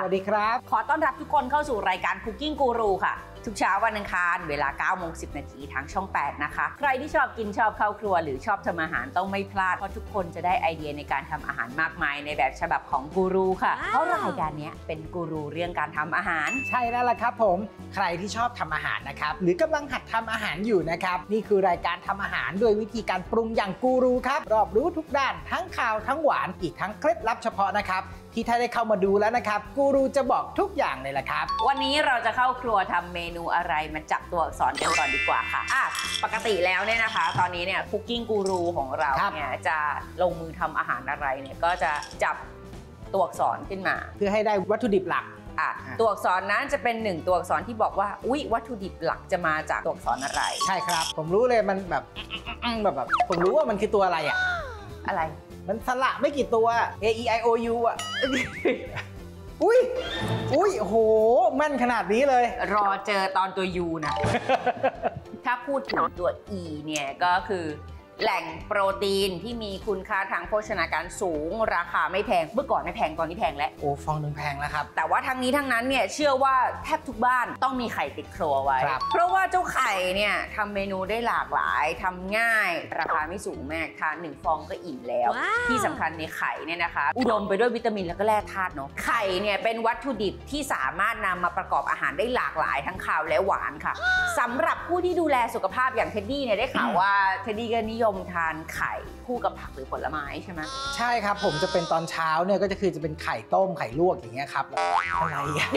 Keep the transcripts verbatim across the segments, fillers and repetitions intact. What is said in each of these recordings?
สวัสดีครับขอต้อนรับทุกคนเข้าสู่รายการ Cooking Guru ค่ะทุกเช้าวันอังคารเวลา เก้าโมงสิบ นาทีทางช่อง แปด นะคะใครที่ชอบกินชอบเข้าครัวหรือชอบทำอาหารต้องไม่พลาดเพราะทุกคนจะได้ไอเดียในการทำอาหารมากมายในแบบฉบับของกูรูค่ะเพราะรายการนี้เป็นกูรูเรื่องการทำอาหารใช่แล้วล่ะครับผมใครที่ชอบทำอาหารนะครับหรือกำลังหัดทำอาหารอยู่นะครับนี่คือรายการทำอาหารโดยวิธีการปรุงอย่างกูรูครับรอบรู้ทุกด้านทั้งข่าวทั้งหวานอีกทั้งเคล็ดลับเฉพาะนะครับที่ถ้าได้เข้ามาดูแล้วนะครับกูรูจะบอกทุกอย่างเลยล่ะครับวันนี้เราจะเข้าครัวทำเมนูอะไรมาจับตัวอักษรกันก่อนดีกว่าค่ะอ่ะปกติแล้วเนี่ยนะคะตอนนี้เนี่ยคุกกิ้งกูรูของเราเนี่ยจะลงมือทำอาหารอะไรเนี่ยก็จะจับตัวอักษรขึ้นมาเพื่อให้ได้วัตถุดิบหลักอ่ะตัวอักษรนั้นจะเป็นหนึ่งตัวอักษรที่บอกว่าอุ๊ยวัตถุดิบหลักจะมาจากตัวอักษรอะไรใช่ครับผมรู้เลยมันแบบแบบแบบผมรู้ว่ามันคือตัวอะไรอ่ะอะไรมันสระไม่กี่ตัว A E I O U อ่ะอุ้ยอุ้ยโหแม่นขนาดนี้เลยรอเจอตอนตัว U นะ ถ้าพูดถึงตัว E เนี่ยก็คือแหล่งโปรตีนที่มีคุณค่าทางโภชนาการสูงราคาไม่แพงเมื่อก่อนไม่แพงตอนนี้แพงแล้วโอ้ฟองหนึ่งแพงแล้วครับแต่ว่าทั้งนี้ทั้งนั้นเนี่ยเชื่อว่าแทบทุกบ้านต้องมีไข่ติดครัวไว้เพราะว่าเจ้าไข่เนี่ยทำเมนูได้หลากหลายทำง่ายราคาไม่สูงมากทานหนึ่งฟองก็อิ่มแล้ว wow. ที่สำคัญในไข่เนี่ยนะคะอุดมไปด้วยวิตามินแล้วก็แร่ธาตุเนาะไข่เนี่ยเป็นวัตถุดิบที่สามารถนำมาประกอบอาหารได้หลากหลายทั้งคาวและหวานค่ะสำหรับผู้ที่ดูแลสุขภาพอย่างเท็ดดี้เนี่ยได้ข่าวว่าเท็ดดี้ก็นิยมทานไข่คู่กับผักหรือผลไม้ใช่ไหมใช่ครับผมจะเป็นตอนเช้าเนี่ยก็จะคือจะเป็นไข่ต้มไข่ลวกอย่างเงี้ยครับอะไรอ่ะ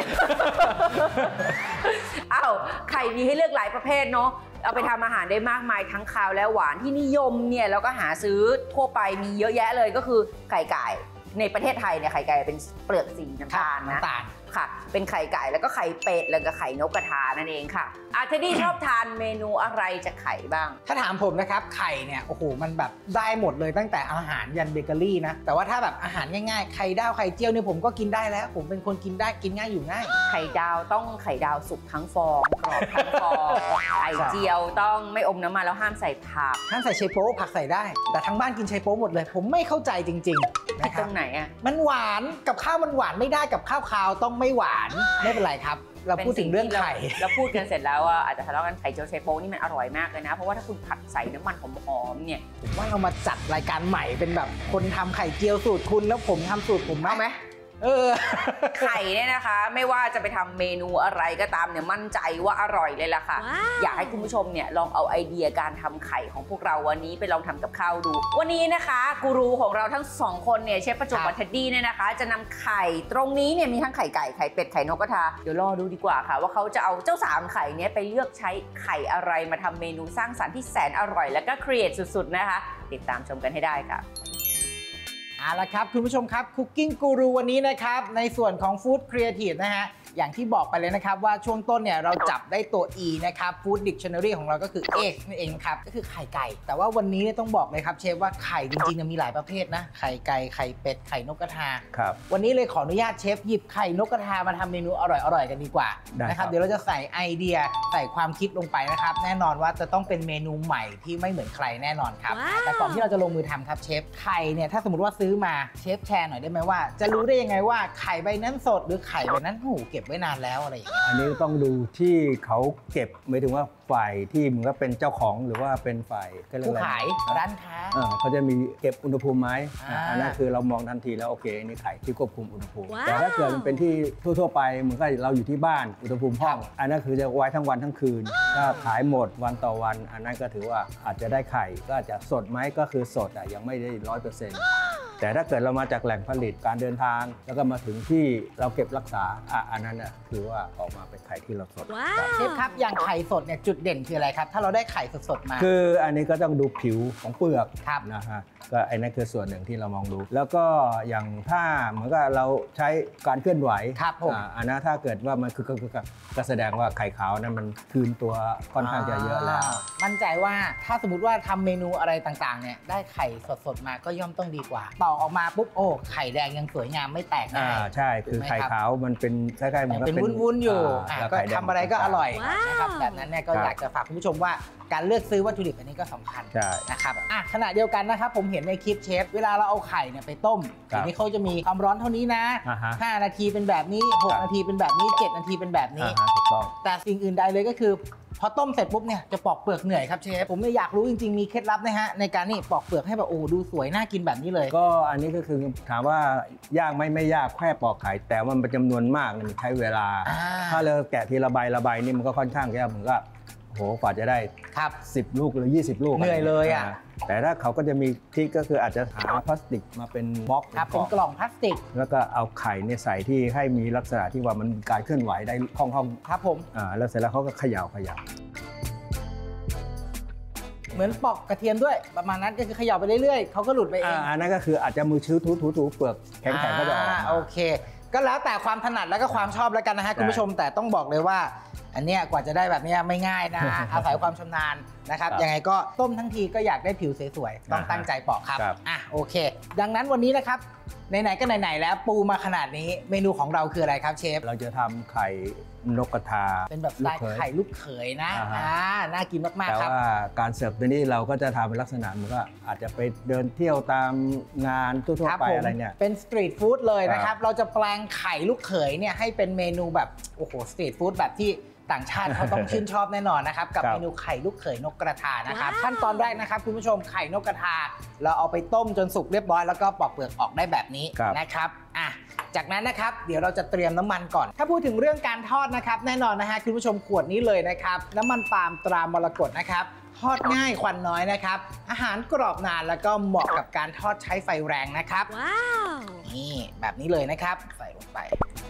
อ้าวไข่มีให้เลือกหลายประเภทเนาะเอาไปทำอาหารได้มากมายทั้งคาวและหวานที่นิยมเนี่ยแล้วก็หาซื้อทั่วไปมีเยอะแยะเลยก็คือไข่ไก่ในประเทศไทยเนี่ยไข่ไก่เป็นเปลือกสีน้ำตาลนะค่ะเป็นไข่ไก่แล้วก็ไข่เป็ดแล้วก็ไข่นกกระทานั่นเองค่ะอาเทดดี้ชอบทานเมนูอะไรจากไข่บ้างถ้าถามผมนะครับไข่เนี่ยโอ้โหมันแบบได้หมดเลยตั้งแต่อาหารยันเบเกอรี่นะแต่ว่าถ้าแบบอาหารง่ายๆไข่ดาวไข่เจียวเนี่ยผมก็กินได้แล้วผมเป็นคนกินได้กินง่ายอยู่ง่ายไข่ดาวต้องไข่ดาวสุกทั้งฟองกรอบทั้งฟองไข่เจียวต้องไม่อมน้ำมันแล้วห้ามใส่ผักห้ามใส่ไชโป๊ผักใส่ได้แต่ทั้งบ้านกินไชโป๊หมดเลยผมไม่เข้าใจจริงๆนะครับตรงไหนอ่ะมันหวานกับข้าวมันหวานไม่ได้กับข้าวคาวต้องไม่หวานไม่เป็นไรครับเราพูดถึงเรื่องไข่เราพูดกันเสร็จแล้วอาจจะทะเลาะกันไข่เจียวไชโป๊นี่มันอร่อยมากเลยนะเพราะว่าถ้าคุณผัดใส่น้ำมันหอมๆเนี่ยผมว่าเรามาจัดรายการใหม่เป็นแบบคนทำไข่เจียวสูตรคุณแล้วผมทำสูตรผมเอาไหมเออไข่เนี่ยนะคะไม่ว่าจะไปทำเมนูอะไรก็ตามเนี่ยมั่นใจว่าอร่อยเลยล่ะค่ะ wow. อยากให้คุณผู้ชมเนี่ยลองเอาไอเดียการทำไข่ของพวกเราวันนี้ไปลองทำกับข้าวดูวันนี้นะคะกูรูของเราทั้งสองคนเนี่ยเชฟประจวบกับเท็ดดี้เนี่ยนะคะจะนำไข่ตรงนี้เนี่ยมีทั้งไข่ไก่ไข่เป็ดไข่นกกระทาเดี๋ยวรอดูดีกว่าค่ะว่าเขาจะเอาเจ้าสามไข่เนี่ยไปเลือกใช้ไข่อะไรมาทำเมนูสร้างสรรค์ที่แสนอร่อยและก็ครีเอทสุดๆนะคะติดตามชมกันให้ได้ค่ะเอาละครับคุณผู้ชมครับ Cooking Guru วันนี้นะครับในส่วนของ Food Creative นะฮะอย่างที่บอกไปเลยนะครับว่าช่วงต้นเนี่ยเราจับได้ตัว E นะครับ Food Dictionary ของเราก็คือ egg นั่นเองครับก็คือไข่ไก่แต่ว่าวันนี้เนี่ยต้องบอกเลยครับเชฟว่าไข่จริงๆมีหลายประเภทนะไข่ไก่ไข่เป็ดไข่นกกระทาครับวันนี้เลยขออนุญาตเชฟหยิบไข่นกกระทามาทำเมนูอร่อยๆกันดีกว่านะครับเดี๋ยวเราจะใส่ไอเดียใส่ความคิดลงไปนะครับแน่นอนว่าจะต้องเป็นเมนูใหม่ที่ไม่เหมือนใครแน่นอนครับ wow. แต่ก่อนที่เราจะลงมือทำครับเชฟไข่เนี่ยถ้าสมมติว่าซื้อมาเชฟแชร์หน่อยได้ไหมว่าจะรู้ได้ยังไงว่าไข่ใบนั้นสดหรือไข่ใบนั้นหูเก็บไว้นานแล้วอะไรอย่างเงี้ยอันนี้ต้องดูที่เขาเก็บหมายถึงว่าฝ่ายที่เหมือนกับเป็นเจ้าของหรือว่าเป็นฝ่ายผู้ขายร้านค้าเขาจะมีเก็บอุณหภูมิไหมอันนั้นคือเรามองทันทีแล้วโอเคนี่ไข่ที่ควบคุมอุณหภูมิแต่ถ้าเกิดมันเป็นที่ทั่วๆไปเหมือนกับเราอยู่ที่บ้านอุณหภูมิห้องอันนั้นคือจะไว้ทั้งวันทั้งคืนถ้าขายหมดวันต่อวันอันนั้นก็ถือว่าอาจจะได้ไข่ก็อาจจะสดไหมก็คือสดแต่ยังไม่ได้ร้อยเปอร์เซ็นต์แต่ถ้าเกิดเรามาจากแหล่งผลิตการเดินทางแล้วก็มาถึงที่เราเก็บรักษาอ่ะอันนั้นน่ะคือว่าออกมาเป็นไข่ที่เราสดเชฟครับอย่างไข่สดเนี่ยจุดเด่นคืออะไรครับถ้าเราได้ไข่สดๆมาคืออันนี้ก็ต้องดูผิวของเปลือกครับนะฮะก็อันนั้นคือส่วนหนึ่งที่เรามองดูแล้วก็อย่างถ้าเหมือนกับเราใช้การเคลื่อนไหวครับผมอันนั้นถ้าเกิดว่ามันคือก็แสดงว่าไข่ขาวนั้นมันคืนตัวค่อนข้างจะเยอะแล้วมั่นใจว่าถ้าสมมติว่าทำเมนูอะไรต่างๆเนี่ยได้ไข่สดๆมาก็ย่อมต้องดีกว่าต่ออกออกมาปุ๊บโอ้ไข่แดงยังสวยงามไม่แตกอ่าง่ายใช่คือไข่ขาวมันเป็นคล้ายๆเหมือนกับเป็นวุ้นๆอยู่อ่ะแล้วก็ไข่แดงทำอะไรก็อร่อยว้าวนะครับแบบนั้นเนี่ยก็อยากจะฝากคุณผู้ชมว่าการเลือกซื้อวัตถุดิบอันนี้ก็สำคัญใช่นะครับอ่ะขณะเดียวกันนะครับผมเห็นในคลิปเชฟเวลาเราเอาไข่เนี่ยไปต้มครับทีนี้เขาจะมีความร้อนเท่านี้นะอ่าฮะห้านาทีเป็นแบบนี้หกครับนาทีเป็นแบบนี้เจ็ดนาทีเป็นแบบนี้อ่าฮะถูกต้องแต่สิ่งอื่นใดเลยก็คือพอต้มเสร็จปุ๊บเนี่ยจะปอกเปลือกเหนื่อยครับเชฟผมไม่อยากรู้จริงๆมีเคล็ดลับนะฮะในการนี่ปอกเปลือกให้แบบโอ้ดูสวยน่ากินแบบนี้เลยก็อันนี้ก็คือถามว่ายากไหมไม่ยากแค่ปอกไข่แต่ว่ามันเป็นจำนวนมากเนี่ยมันใช้เวลาอ่าถ้าเราแกะทีละใบละใบนี่มันก็ค่อนข้างยากผมก็โหกว่าจะได้ครับสิบลูกหรือยี่สิบลูกเหนื่อยเลยอะาแต่ถ้าเขาก็จะมีทริคก็คืออาจจะหาพลาสติกมาเป็นบล็อกครับเป็นกล่องพลาสติกแล้วก็เอาไข่เนี่ยใส่ที่ให้มีลักษณะที่ว่ามันมีการเคลื่อนไหวได้คล่องๆครับผมอ่าแล้วเสร็จแล้วเขาก็เขย่าเขย่าเหมือนปอกกระเทียมด้วยประมาณนั้นก็คือเขย่าไปเรื่อยๆเขาก็หลุดไปเองอ่าอันนั้นก็คืออาจจะมือชื้อถูถูถูเปลือกแข็งๆก็จะออกมาโอเค ก็แล้วแต่ความถนัดแล้วก็ความชอบแล้วกันนะฮะคุณผู้ชมแต่ต้องบอกเลยว่า อันเนี้ยกว่าจะได้แบบเนี้ยไม่ง่ายนะ อาศัยความชำนาญนะครับครับยังไงก็ต้มทั้งทีก็อยากได้ผิวสวยๆต้องอ่าฮะตั้งใจปอกครับครับอ่ะโอเค ดังนั้นวันนี้นะครับไหนๆก็ไหนๆแล้วปูมาขนาดนี้เมนูของเราคืออะไรครับเชฟเราจะทำไข่นกกระทาเป็นแบบสไตล์ลูกเขยไข่ลูกเขยนะอ่าฮะอ่าน่ากินมากแต่ๆครับว่าการเสิร์ฟตัวนี้เราก็จะทำเป็นลักษณะเหมือนก็อาจจะไปเดินเที่ยวตามงานทั่วครับๆไปผมอะไรเนี่ยเป็นสตรีทฟู้ดเลยนะคครัรับบเราจะแปลงไข่ลูกเขยเนี่ยให้เป็นเมนูแบบโอ้โหสตรีทฟู้ดแบบที่ต่างชาติเขาต้องชื่นชอบแน่นอนนะครับกับครับเมนูไข่ลูกเขยนกกระทานะครับว้าวขั้นตอนแรกนะครับคุณผู้ชมไข่นกกระทา เราเอาไปต้มจนสุกเรียบร้อยแล้วก็ปอกเปลือกออกได้แบบนี้ครับนะครับอ่ะจากนั้นนะครับเดี๋ยวเราจะเตรียมน้ำมันก่อน ถ้าพูดถึงเรื่องการทอดนะครับแน่นอนนะฮะคุณผู้ชมขวดนี้เลยนะครับน้ำมันปาล์มตรามรกตนะครับทอดง่ายควันน้อยนะครับอาหารกรอบนานแล้วก็เหมาะกับการทอดใช้ไฟแรงนะครับว้าวนี่แบบนี้เลยนะครับใส่ลงไป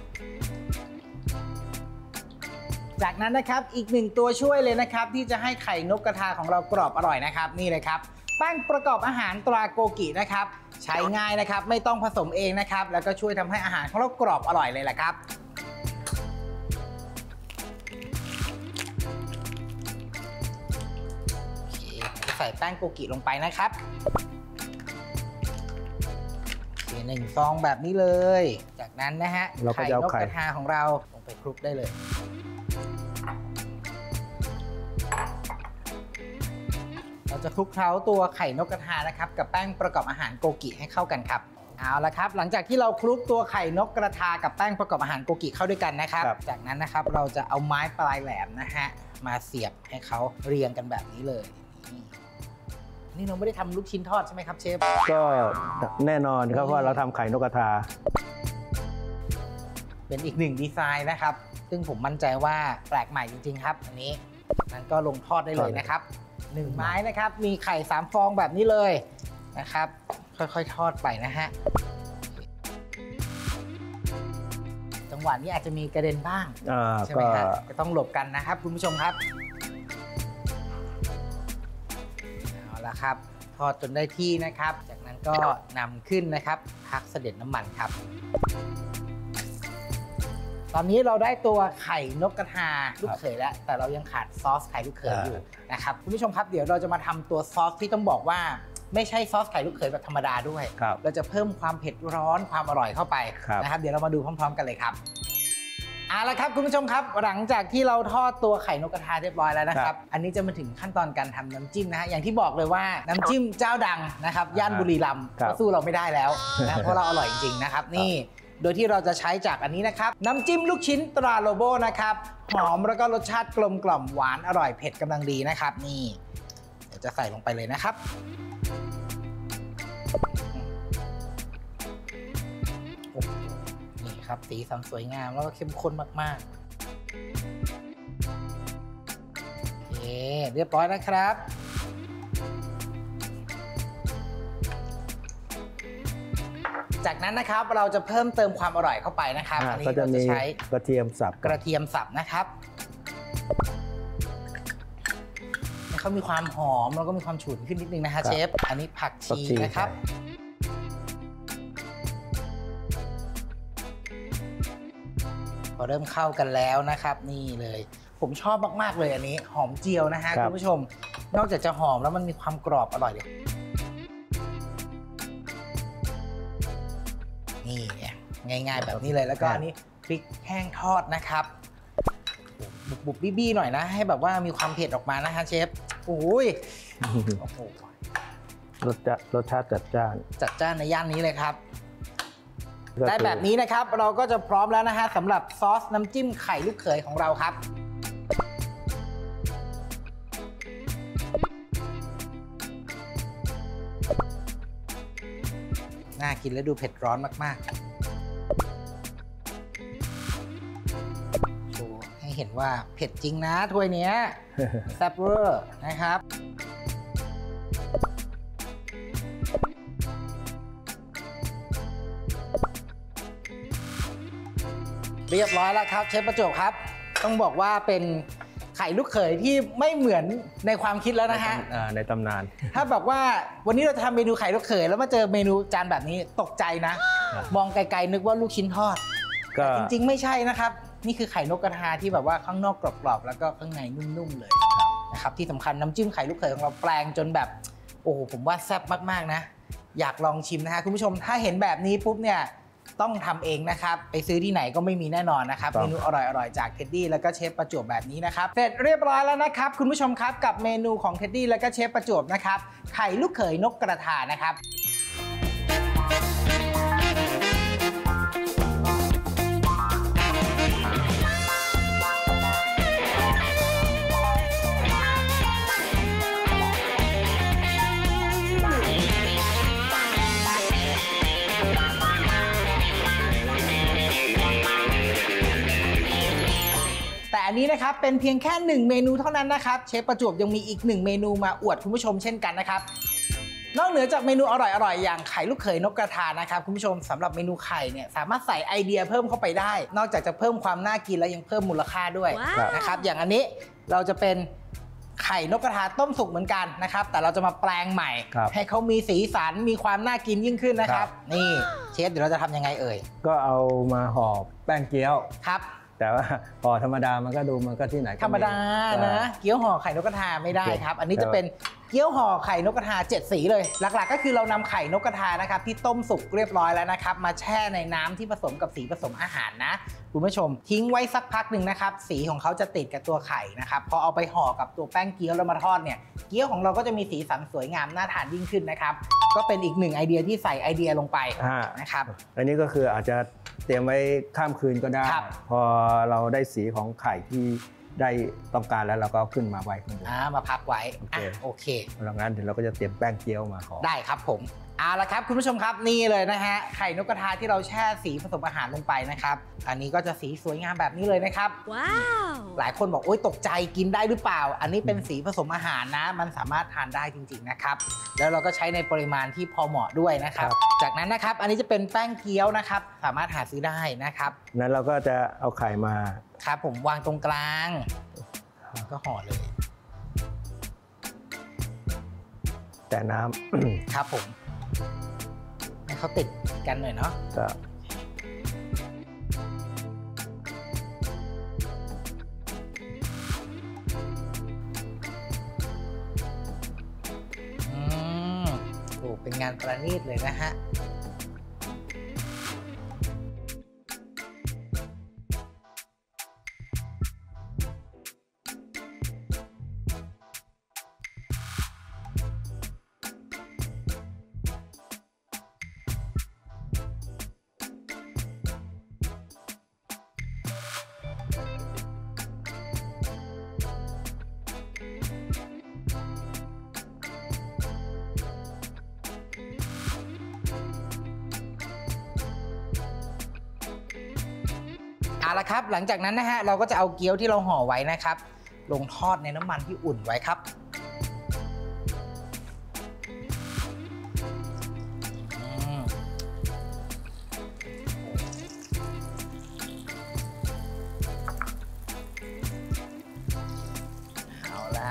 จากนั้นนะครับอีกหนึ่งตัวช่วยเลยนะครับที่จะให้ไข่นกกระทาของเรากรอบอร่อยนะครับนี่เลยครับแป้งประกอบอาหารตราโกกินะครับใช้ง่ายนะครับไม่ต้องผสมเองนะครับแล้วก็ช่วยทำให้อาหารของเรากรอบอร่อยเลยแหละครับโอเคใส่แป้งโกกิลงไปนะครับโอเคหนึ่งซองแบบนี้เลย จากนั้นนะฮะเราก็ไข่จะเอานกไข่กระทาของเราลงไปคลุกได้เลย เราจะคลุกเคล้าตัวไข่นกกระทานะครับกับแป้งประกอบอาหารโกกิให้เข้ากันครับเอาละครับหลังจากที่เราคลุกตัวไข่นกกระทากับแป้งประกอบอาหารโกกิเข้าด้วยกันนะครับครับจากนั้นนะครับเราจะเอาไม้ปลายแหลมนะฮะมาเสียบให้เขาเรียงกันแบบนี้เลยนี่นี่เราไม่ได้ทำลูกชิ้นทอดใช่ไหมครับเชฟก็แน่นอนครับว่าเราทำไข่นกกระทาเป็นอีกหนึ่งดีไซน์นะครับซึ่งผมมั่นใจว่าแปลกใหม่จริงๆครับอันนี้จากนั้นก็ลงทอดได้เลยนะครับหนึ่งไม้นะครับมีไข่สามฟองแบบนี้เลยนะครับค่อยๆทอดไปนะฮะจังหวะนี้อาจจะมีกระเด็นบ้างอ่าใช่ไหมก็ฮะก็ต้องหลบกันนะครับคุณผู้ชมครับเอาละครับทอดจนได้ที่นะครับจากนั้นก็นำขึ้นนะครับพักเสด็จน้ำมันครับตอนนี้เราได้ตัวไข่นกกระทาลูกเขยแล้วแต่เรายังขาดซอสไข่ลูกเขยอยู่นะครับคุณผู้ชมครับเดี๋ยวเราจะมาทำตัวซอสที่ต้องบอกว่าไม่ใช่ซอสไข่ลูกเขยแบบธรรมดาด้วยครับเราจะเพิ่มความเผ็ดร้อนความอร่อยเข้าไปครับนะครับเดี๋ยวเรามาดูพร้อมๆกันเลยครับเอาละครับคุณผู้ชมครับหลังจากที่เราทอดตัวไข่นกกระทาเรียบร้อยแล้วนะครับอันนี้จะมาถึงขั้นตอนการทำน้ำจิ้มนะฮะอย่างที่บอกเลยว่าน้ำจิ้มเจ้าดังนะครับย่านบุรีรัมย์ครับก็สู้เราไม่ได้แล้วนะเพราะเราอร่อยจริงๆนะครับนี่โดยที่เราจะใช้จากอันนี้นะครับน้ำจิ้มลูกชิ้นตราโลโบนะครับหอมแล้วก็รสชาติกลมกล่อมหวานอร่อยเผ็ดกำลังดีนะครับนี่เดี๋ยวจะใส่ลงไปเลยนะครับโอ้โหนี่ครับสีสันสวยงามแล้วก็เข้มข้นมากๆโอเคเรียบร้อยนะครับจากนั้นนะครับเราจะเพิ่มเติมความอร่อยเข้าไปนะครับอ่าอันนี้ก็จะเรามีจะใช้กระเทียมสับกระเทียมสับนะครับให้เขามีความหอมแล้วก็มีความฉุนขึ้นนิดนึงนะฮะเชฟอันนี้ผักชีนะครับ พอเริ่มเข้ากันแล้วนะครับนี่เลยผมชอบมากๆเลยอันนี้หอมเจียวนะฮะคุณผู้ชมนอกจากจะหอมแล้วมันมีความกรอบอร่อยเลยง่ายๆแบบนี้เลยแล้วก็อันนี้พริกแห้งทอดนะครับบุบๆบี้ๆหน่อยนะให้แบบว่ามีความเผ็ดออกมานะฮะเชฟโอ้ยโอ้โหรสจะรสชาติจัดจ้านจัดจ้านในย่านนี้เลยครับได้แบบนี้นะครับเราก็จะพร้อมแล้วนะฮะสำหรับซอสน้ำจิ้มไข่ลูกเขยของเราครับน่ากินและดูเผ็ดร้อนมากๆโชว์ให้เห็นว่าเผ็ดจริงนะถ้วยนี้ แซ่บเวอร์นะครับเรียบร้อยแล้วครับเชฟประจวบครับต้องบอกว่าเป็นไข่ลูกเขยที่ไม่เหมือนในความคิดแล้วนะฮะในตำนานถ้าบอกว่าวันนี้เราจะทำเมนูไข่ลูกเขยแล้วมาเจอเมนูจานแบบนี้ตกใจนะมองไกลๆนึกว่าลูกชิ้นทอดจริงๆไม่ใช่นะครับนี่คือไข่นกกระทาที่แบบว่าข้างนอกกรอบๆแล้วก็ข้างในนุ่มๆเลยนะครับที่สำคัญน้ำจิ้มไข่ลูกเขยของเราแปลงจนแบบโอ้โหผมว่าแซ่บมากๆนะอยากลองชิมนะฮะคุณผู้ชมถ้าเห็นแบบนี้ปุ๊บเนี่ยต้องทำเองนะครับไปซื้อที่ไหนก็ไม่มีแน่นอนนะครับเมนูอร่อยๆจากเท็ดดี้แล้วก็เชฟประจวบแบบนี้นะครับเสร็จเรียบร้อยแล้วนะครับคุณผู้ชมครับกับเมนูของเท็ดดี้แล้วก็เชฟประจวบนะครับไข่ลูกเขยนกกระทานะครับแต่อันนี้นะครับเป็นเพียงแค่หนึ่งเมนูเท่านั้นนะครับเชฟประจวบยังมีอีกหนึ่งเมนูมาอวดคุณผู้ชมเช่นกันนะครับนอกเหนือจากเมนูอร่อยๆอย่างไข่ลูกเขยนกกระทานะครับคุณผู้ชมสำหรับเมนูไข่เนี่ยสามารถใส่ไอเดียเพิ่มเข้าไปได้นอกจากจะเพิ่มความน่ากินแล้วยังเพิ่มมูลค่าด้วย wow. นะครับอย่างอันนี้เราจะเป็นไข่นกกระทาต้มสุกเหมือนกันนะครับแต่เราจะมาแปลงใหม่ให้เขามีสีสันมีความน่ากินยิ่งขึ้นนะครับนี่เชฟเดี๋ยวเราจะทำยังไงเอ่ยก็เอามาห่อแป้งเกี๊ยวครับแต่ว่าห่อธรรมดามันก็ดูมันก็ที่ไหนธรรมดานะเกี๊ยวห่อไข่นกกระทาไม่ได้ครับอันนี้จะเป็นเกี๊ยวห่อไข่นกกระทาเจ็ดสีเลยหลักๆก็คือเรานำไข่นกกระทานะครับที่ต้มสุกเรียบร้อยแล้วนะครับมาแช่ในน้ำที่ผสมกับสีผสมอาหารนะคุณผู้ชมทิ้งไว้สักพักหนึ่งนะครับสีของเขาจะติดกับตัวไข่นะครับพอเอาไปห่อกับตัวแป้งเกี๊ยวแล้วมาทอดเนี่ยเกี๊ยวของเราก็จะมีสีสันสวยงามน่าทานยิ่งขึ้นนะครับก็เป็นอีกหนึ่งไอเดียที่ใส่ไอเดียลงไปนะครับอันนี้ก็คืออาจจะเตรียมไว้ข้ามคืนก็ได้พอเราได้สีของไข่ที่ได้ต้องการแล้วเราก็ขึ้นมาไว้ข้างบนมาพักไว้โอเคหลังนั้นเดี๋ยวเราก็จะเตรียมแป้งเกี๊ยวมาห่อได้ครับผมเอาละครับคุณผู้ชมครับนี่เลยนะฮะไข่นกกระทาที่เราแช่สีผสมอาหารลงไปนะครับอันนี้ก็จะสีสวยงามแบบนี้เลยนะครับว้าวหลายคนบอกโอ๊ยตกใจกินได้หรือเปล่าอันนี้เป็นสีผสมอาหารนะมันสามารถทานได้จริงๆนะครับแล้วเราก็ใช้ในปริมาณที่พอเหมาะด้วยนะครับจากนั้นนะครับอันนี้จะเป็นแป้งเกี๊ยวนะครับสามารถหาซื้อได้นะครับนั้นเราก็จะเอาไข่มาครับผมวางตรงกลางก็ห่อเลยแต่น้ำครับผมให้เขาติดกันหน่อยเนาะครับอืมโอ้เป็นงานประณีตเลยนะฮะเอาละครับหลังจากนั้นนะฮะเราก็จะเอาเกี๊ยวที่เราห่อไว้นะครับลงทอดในน้ำมันที่อุ่นไว้ครับเอาละ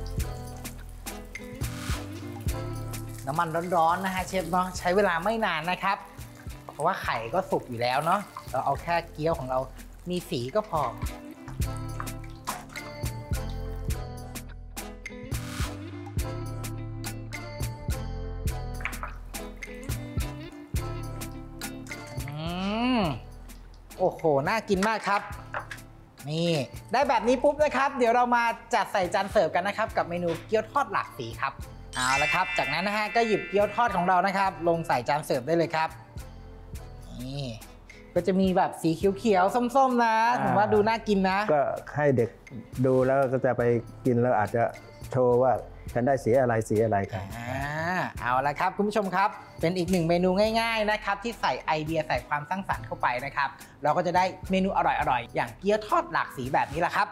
น้ำมันร้อนๆนะฮะเชฟเนาะใช้เวลาไม่นานนะครับเพราะว่าไข่ก็สุกอยู่แล้วเนาะเราเอาแค่เกี๊ยวของเรามีสีก็พออืมโอ้โหน่ากินมากครับนี่ได้แบบนี้ปุ๊บนะครับเดี๋ยวเรามาจัดใส่จานเสิร์ฟกันนะครับกับเมนูเกี๊ยวทอดหลากสีครับเอาละครับจากนั้นนะฮะก็หยิบเกี๊ยวทอดของเรานะครับลงใส่จานเสิร์ฟได้เลยครับนี่ก็จะมีแบบสีเขียวๆส้มๆนะผมว่าดูน่ากินนะก็ให้เด็กดูแล้วก็จะไปกินแล้วอาจจะโชว์ว่าฉันได้สีอะไรสีอะไรครับเอาละครับคุณผู้ชมครับเป็นอีกหนึ่งเมนูง่ายๆนะครับที่ใส่ไอเดียใส่ความสร้างสรรค์เข้าไปนะครับเราก็จะได้เมนูอร่อยๆอย่างเกี๊ยวทอดหลากสีแบบนี้แหละครับ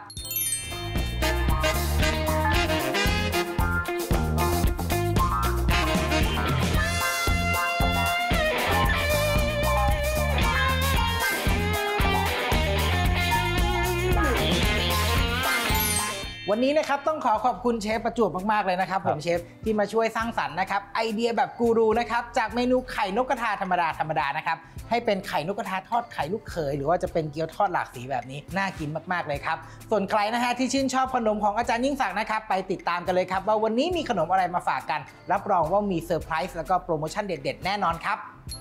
วันนี้นะครับต้องขอขอบคุณเชฟประจวบมากๆเลยนะครับผมเชฟที่มาช่วยสร้างสรรค์นะครับไอเดียแบบกูรูนะครับจากเมนูไข่นกกระทาธรรมดาธรรมดานะครับให้เป็นไข่นกกระทาทอดไข่ลูกเขยหรือว่าจะเป็นเกี๊ยวทอดหลากสีแบบนี้น่ากินมากๆเลยครับส่วนใครนะฮะที่ชื่นชอบขนมของอาจารย์ยิ่งศักดิ์นะครับไปติดตามกันเลยครับว่าวันนี้มีขนมอะไรมาฝากกันรับรองว่ามีเซอร์ไพรส์แล้วก็โปรโมชั่นเด็ดๆแน่นอนครับ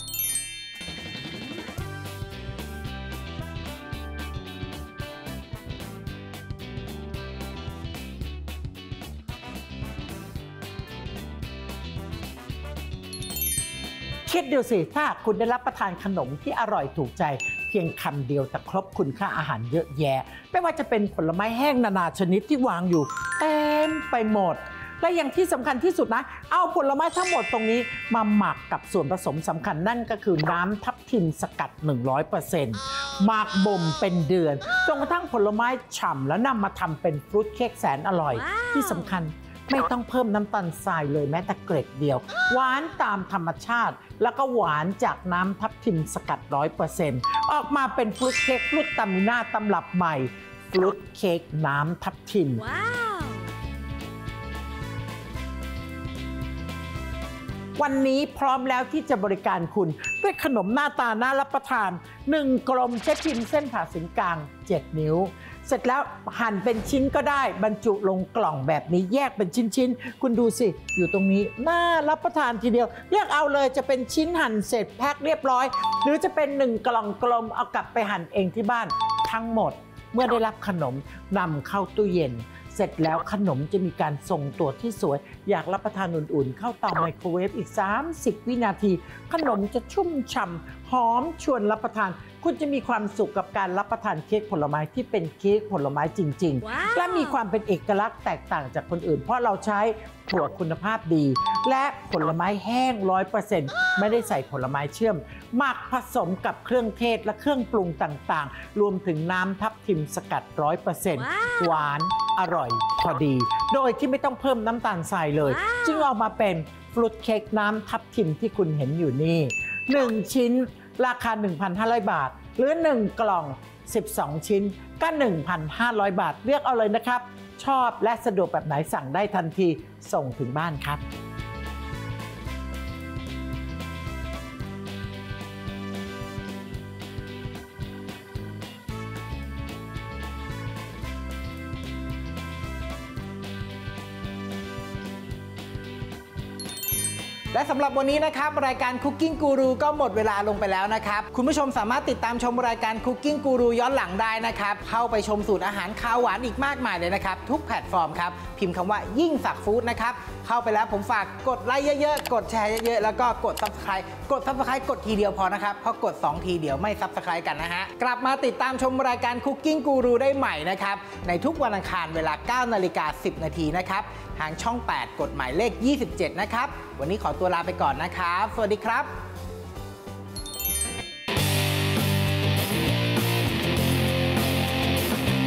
คิดดูสิถ้าคุณได้รับประทานขนมที่อร่อยถูกใจเพียงคำเดียวแต่ครบคุณค่าอาหารเยอะแยะไม่ว่าจะเป็นผลไม้แห้งนานาชนิดที่วางอยู่เต็มไปหมดและอย่างที่สำคัญที่สุดนะเอาผลไม้ทั้งหมดตรงนี้มาหมักกับส่วนผสมสำคัญนั่นก็คือน้ำทับทิมสกัด หนึ่งร้อยเปอร์เซ็นต์ หมักบ่มเป็นเดือนจนกระทั่งผลไม้ฉ่ำแล้วนำมาทำเป็นฟรุตเค้กแสนอร่อย wow. ที่สำคัญไม่ต้องเพิ่มน้ำตาลทรายเลยแม้แต่เกล็ดเดียวหวานตามธรรมชาติแล้วก็หวานจากน้ำทับทิมสกัด ร้อยเปอร์เซ็นต์ ออกมาเป็นฟรุตเค้กฟรุตตามิน่าตำรับใหม่ฟรุตเค้กน้ำทับทิม wow. วันนี้พร้อมแล้วที่จะบริการคุณด้วยขนมหน้าตาน่ารับประทานหนึ่งกลมเชฟพิมพ์เส้นผ่าศูนย์กลางเจ็ดนิ้วเสร็จแล้วหั่นเป็นชิ้นก็ได้บรรจุลงกล่องแบบนี้แยกเป็นชิ้นๆคุณดูสิอยู่ตรงนี้น่ารับประทานทีเดียวเลือกเอาเลยจะเป็นชิ้นหั่นเสร็จแพ็คเรียบร้อยหรือจะเป็นหนึ่งกล่องกลมเอากลับไปหั่นเองที่บ้านทั้งหมดเมื่อได้รับขนมนำเข้าตู้เย็นเสร็จแล้วขนมจะมีการทรงตัวที่สวยอยากรับประทานอุ่นๆเข้าเตาไมโครเวฟอีกสามสิบวินาทีขนมจะชุ่มฉ่ำหอมชวนรับประทานคุณจะมีความสุขกับการรับประทานเค้กผลไม้ที่เป็นเค้กผลไม้จริงๆ wow. และมีความเป็นเอกลักษณ์แตกต่างจากคนอื่นเพราะเราใช้ถั่วคุณภาพดีและผลไม้แห้ง ร้อยเปอร์เซ็นต์ ไม่ได้ใส่ผลไม้เชื่อมหมักผสมกับเครื่องเทศและเครื่องปรุงต่างๆรวมถึงน้ำทับทิมสกัด ร้อยเปอร์เซ็นต์ wow. หวานอร่อยพอดีโดยที่ไม่ต้องเพิ่มน้ำตาลทรายเลย wow. จึงออกมาเป็นฟรุตเค้กน้ำทับทิมที่คุณเห็นอยู่นี่หนึ่งชิ้นราคา หนึ่งพันห้าร้อย บาทหรือหนึ่งกล่องสิบสองชิ้นก็ หนึ่งพันห้าร้อย บาทเลือกเอาเลยนะครับชอบและสะดวกแบบไหนสั่งได้ทันทีส่งถึงบ้านครับและสำหรับวันนี้นะครับรายการ Cooking Guru ก็หมดเวลาลงไปแล้วนะครับคุณผู้ชมสามารถติดตามชมรายการ Cooking Guru ย้อนหลังได้นะครับเข้าไปชมสูตรอาหารคาวหวานอีกมากมายเลยนะครับทุกแพลตฟอร์มครับพิมพ์คำว่ายิ่งศักดิ์ฟู้ดนะครับเข้าไปแล้วผมฝากกดไลค์เยอะๆกดแชร์เยอะๆแล้วก็กด ซับสไครบ์ กด ซับสไครบ์ กดทีเดียวพอนะครับเพราะกดสองทีเดียวไม่ ซับสไครบ์ กันนะฮะกลับมาติดตามชมรายการ Cooking Guru ได้ใหม่นะครับในทุกวันอังคารเวลา เก้านาฬิกาสิบนาทีนะครับทางช่องแปดกฎหมายเลขยี่สิบเจ็ดนะครับวันนี้ขอตัวลาไปก่อนนะครับสวัสดีครับ